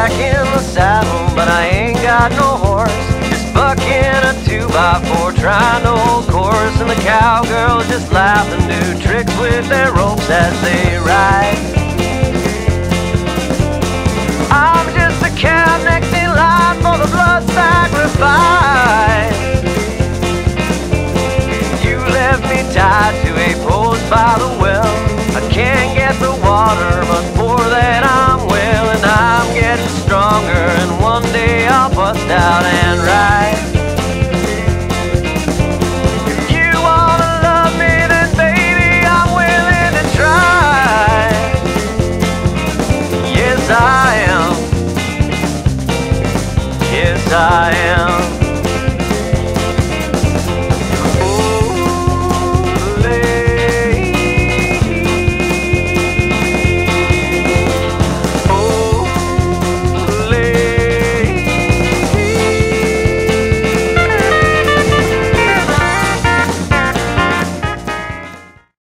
back in the saddle, but I ain't got no horse. Just bucking a 2x4, trying to hold course, and the cowgirls just laugh and do tricks with their ropes as they ride. I'm just a cow next in line for the blood sacrifice. You left me tied to a post by the well. I can't get the water, but for that I'm well, and I'm getting stronger, and one day I'll bust out and ride. If you wanna love me, then baby, I'm willing to try. Yes, I am. Yes, I am.